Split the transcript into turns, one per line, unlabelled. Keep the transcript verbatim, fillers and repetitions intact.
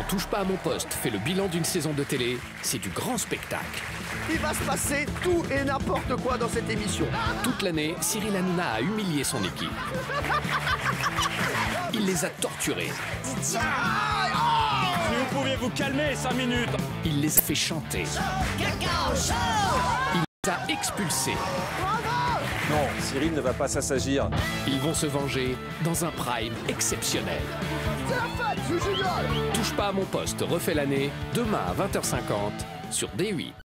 Touche pas à mon poste fait le bilan d'une saison de télé, c'est du grand spectacle.
Il va se passer tout et n'importe quoi dans cette émission.
Toute l'année, Cyril Hanouna a humilié son équipe. Il les a torturés.
Si vous pouviez vous calmer cinq minutes.
Il les a fait chanter. Il les a expulsés.
Non, Cyril ne va pas s'assagir.
Ils vont se venger dans un prime exceptionnel.
C'est la fête, c'est génial.
Touche pas à mon poste refait l'année, demain à vingt heures cinquante sur D huit.